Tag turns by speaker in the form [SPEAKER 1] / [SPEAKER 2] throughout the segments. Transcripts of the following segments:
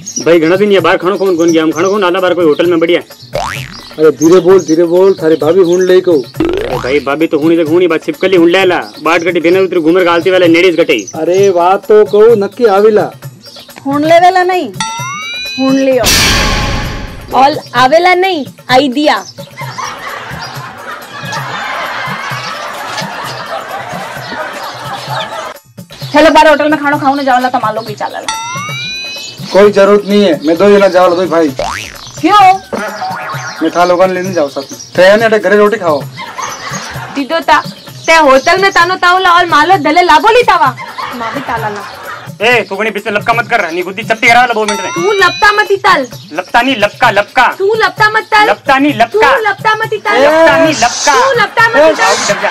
[SPEAKER 1] भाई घना दिन ये बाहर खाना कौन गया हम खाना कौन आला बार कोई होटल में बढ़िया।
[SPEAKER 2] अरे धीरे बोल थारी भाभी हुन ले को।
[SPEAKER 1] अरे भाई भाभी तो हुनी तक हुनी बात छिपकली हुन लेला बाट गटी बेना उतर घुमर गालती वाले नेडीज गटे।
[SPEAKER 2] अरे बात तो कहू नक्की आविला
[SPEAKER 3] हुन लेवेला नहीं हुन लियो और आवेला नहीं आइडिया। चलो बार होटल में खाना खाऊं जावला तो मालो भी चला।
[SPEAKER 2] कोई जरूरत नहीं है, मैं 2 जना जावला दो भाई।
[SPEAKER 3] क्यों?
[SPEAKER 2] मैं था लोगन लेने जाओ साथ में। ते ने घरे रोटी खाओ।
[SPEAKER 3] दीदो ता ते होटल में तानो तावला और मालो दले लाभो ली तावा मां भी ताला ला।
[SPEAKER 1] ए तू गणी पीछे लपका मत कर नी गुद्दी चपटी करा ला 2 मिनट में।
[SPEAKER 3] तू लपटा मत इतल।
[SPEAKER 1] लपटा नहीं लपका
[SPEAKER 3] तू लपटा मत तल।
[SPEAKER 1] लपटा नहीं लपका।
[SPEAKER 3] तू लपटा मत इतल।
[SPEAKER 1] लपटा नहीं लपका।
[SPEAKER 3] तू लपटा मत इतल।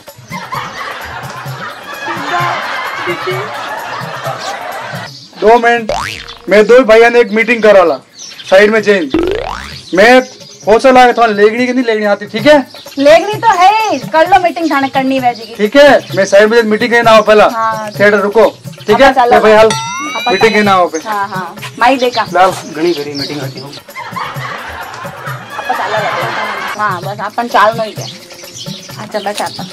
[SPEAKER 2] 2 मिनट मैं 2 भैया ने एक मीटिंग कराला साइड में चेंज। मैं होसा लागे तो लेगनी की नहीं लेगनी आती ठीक है।
[SPEAKER 3] लेगनी तो है कर लो मीटिंग थाने करनी वेजी की ठीक
[SPEAKER 2] है। मैं साइड में मीटिंग के ना हो पहला थिएटर रुको ठीक है तो भाई हाल मीटिंग के ना हो पे।
[SPEAKER 3] हां हां माई देखा
[SPEAKER 2] लाल
[SPEAKER 1] घणी घणी मीटिंग होती हो
[SPEAKER 3] अपन चाला लगे। हां बस अपन चाल नहीं है। अच्छा बस अपन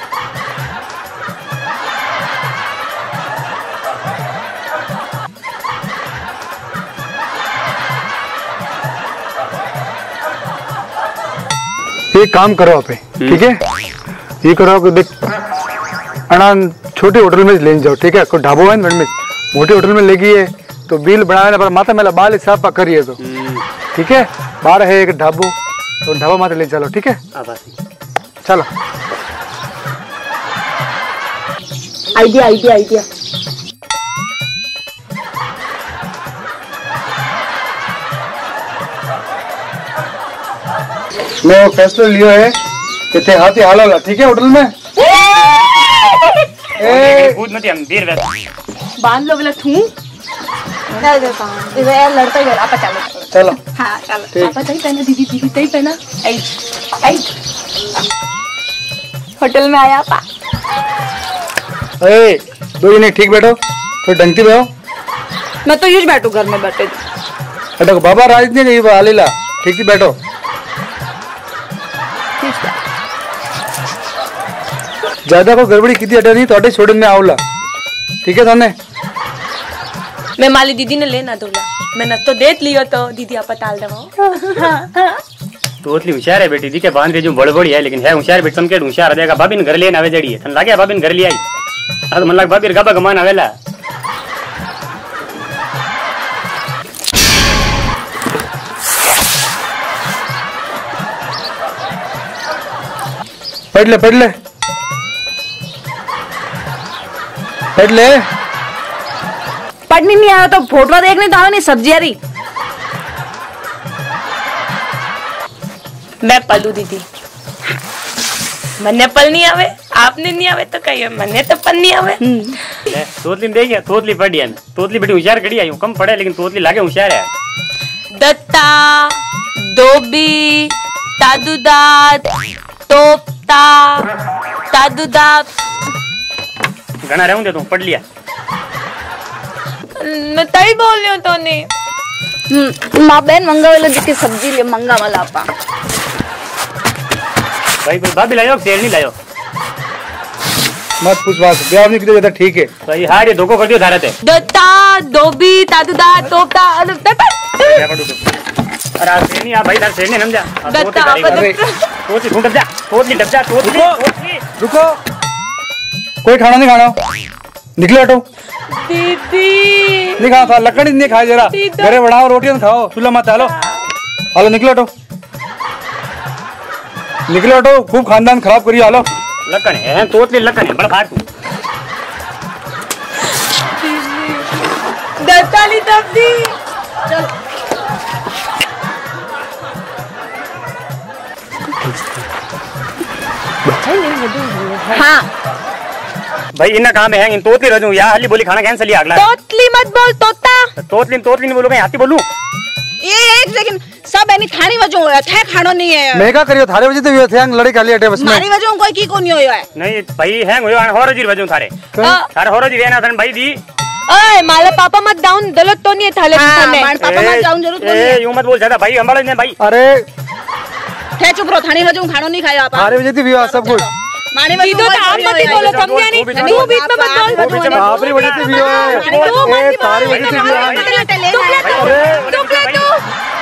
[SPEAKER 2] एक काम करो आप ठीक है। ये करो कि देख अना छोटे होटल में ले जाओ ठीक है। कोई ढाबो है ना मोटी होटल में लेगी है तो बिल बढ़ाने पर माता मेला बाल हिसाब पा करिए तो ठीक है। बाहर है एक ढाबो तो ढाबा माता ले चलो ठीक है। चलो
[SPEAKER 3] आइडिया
[SPEAKER 2] मैं वो फैसला लिया है कि ते हाथी हाल ठीक है होटल में।
[SPEAKER 1] कूद मत हम देर
[SPEAKER 3] बांध लो बोला तू इधर लड़ता ही आप
[SPEAKER 2] चलो।
[SPEAKER 3] हाँ चलो आप सही पहना दीदी सही पहना। होटल में आया पा।
[SPEAKER 2] ए 2 जने ठीक बैठो तो डंगती बैठो।
[SPEAKER 3] मैं तो यूज बैठू घर में बैठे
[SPEAKER 2] देखो बाबा राज ने नहीं आलेला ठीक ही बैठो। ज्यादा को गड़बड़ी की अटे नहीं तो छोड़न में आवला ठीक है थाने।
[SPEAKER 3] मैं माली दीदी ने लेना दोला मैं न तो देख लियो तो दीदी आप टाल देवा।
[SPEAKER 1] तो उतली होशियार है बेटी दी के बांध रे जो बड़ बड़ी है लेकिन है होशियार बेटी समके होशियार देगा भाभी ने घर लेन आवे जड़ी है तन लागे भाभी ने घर ले आई अब मन लाग भाभी गबा गमान आवेला।
[SPEAKER 2] पढ़ ले
[SPEAKER 3] पढ़नी नहीं आया तो फोटो देखने तो आवे नहीं सब्जी रही। मैं पलू दीदी मन्ने पल नहीं आवे आपने नहीं आवे तो कहिए मन्ने तो पल नहीं आवे।
[SPEAKER 1] तोतली देखिए तोतली पढ़ी है तोतली बेटी होशियार कड़ी आई हूं कम पढ़े लेकिन तोतली लागे होशियार है।
[SPEAKER 3] दत्ता दोबी तादुदात तोपता तादुदात
[SPEAKER 1] गाना रहूं दे तू पढ़ लिया।
[SPEAKER 3] मैं तई बोल रही हूं तो नहीं मां बहन मंगा वाला जिसकी सब्जी ले मंगा वाला आपा
[SPEAKER 1] भाई कोई भाभी लायो तेल नहीं लायो
[SPEAKER 2] मत पूछ बात ब्याह नहीं किया जाता ठीक है।
[SPEAKER 1] भाई हां ये धोखो कर दियो धारत है।
[SPEAKER 3] दत्ता दोबी तादुदा तोपता अरे
[SPEAKER 1] आज नहीं आ भाई इधर से नहीं समझा
[SPEAKER 3] दत्ता
[SPEAKER 1] तोतली ढूंढ जा तोतली डब जा तोतली
[SPEAKER 2] रुको कोई खाना नहीं खाना निकले हटो।
[SPEAKER 3] दीदी
[SPEAKER 2] नहीं खा लकड़ी नहीं खाए जरा घरे बढ़ाओ रोटियां खाओ चूल्हा मत हालो हालो निकले हटो खूब खानदान खराब करिए हालो।
[SPEAKER 1] लकन है तोतली लकन है बड़ फाड़ तू
[SPEAKER 3] दत्ताली तब्दी चल हाँ
[SPEAKER 1] भाई इन्ना काम है इन तोतली रजू या हली बोली खाना कैंसिल अगला
[SPEAKER 3] तोतली मत बोल तोता
[SPEAKER 1] तोतली नहीं बोलो मैं हाथी बोलूं
[SPEAKER 3] ये एक लेकिन सब एनी थानी वजह होया थे खानो नहीं है
[SPEAKER 2] मैं का करियो थारे वजह तो थे लड़ी खाली अटे बस में
[SPEAKER 3] मारी वजह कोई की को नहीं होयो है
[SPEAKER 1] नहीं भाई है होयो होरो जी वजह थारे होरो जी रहना थन भाई दी
[SPEAKER 3] ओए माले पापा मत डाउन दौलत तो नहीं है थाले थाने
[SPEAKER 4] पापा मत डाउन जरूर बोल
[SPEAKER 1] ए यूं मत बोल ज्यादा भाई हमारे ने भाई
[SPEAKER 2] अरे
[SPEAKER 4] थे चुप रहो थाने वजह खानो नहीं खाया आप
[SPEAKER 2] अरे वजह थी विवाह सब कुछ
[SPEAKER 4] माने
[SPEAKER 3] दीदो तो आप मत ही बोलो समझे नहीं तू बीच में मत बोल
[SPEAKER 2] आपरी वजह से विवाह ए तारी वजह से विवाह
[SPEAKER 3] चुप ले तू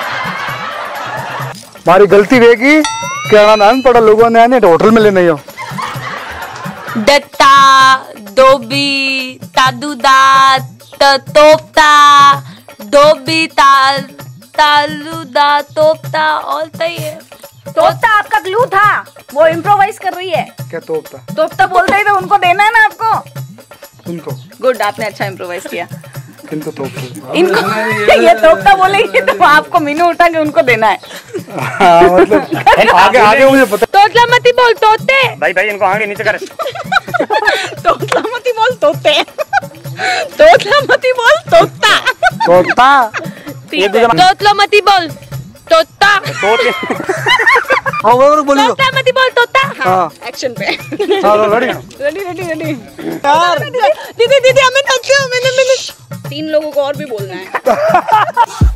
[SPEAKER 2] हमारी गलती रहेगी क्या नाम पड़ा लोगों ने आने होटल में लेने हो
[SPEAKER 3] दत्ता दोबी तादुदा तोपता दोबी तालुदा तोपता और तई है
[SPEAKER 4] तोपता आपका क्लू था वो इम्प्रोवाइज कर रही है
[SPEAKER 2] क्या तोपता
[SPEAKER 4] तोपता बोलते ही तो उनको देना है ना आपको
[SPEAKER 2] उनको
[SPEAKER 4] गुड आपने अच्छा इम्प्रोवाइज किया
[SPEAKER 2] किनको तोपता
[SPEAKER 4] इनको ये तोपता बोलेंगे तो आपको मीनू उठा के उनको देना है
[SPEAKER 2] मतलब आगे आगे मुझे पता
[SPEAKER 3] तोतला मत ही बोल तोते
[SPEAKER 1] भाई भाई इनको आंगली नीचे कर
[SPEAKER 4] तोतला मत ही बोल तोते तोतला मत ही बोल तोता
[SPEAKER 2] तोता
[SPEAKER 3] तोतला मत ही बोल तोता
[SPEAKER 2] हाँ वो बोलियो
[SPEAKER 3] तोतला मत ही बोल तोता
[SPEAKER 2] हाँ
[SPEAKER 4] एक्शन पे
[SPEAKER 2] चलो रेडी
[SPEAKER 4] रेडी रेडी रेडी
[SPEAKER 2] यार
[SPEAKER 3] दीदी दीदी हमें मैंने
[SPEAKER 4] 3 लोगों को और भी बोलना है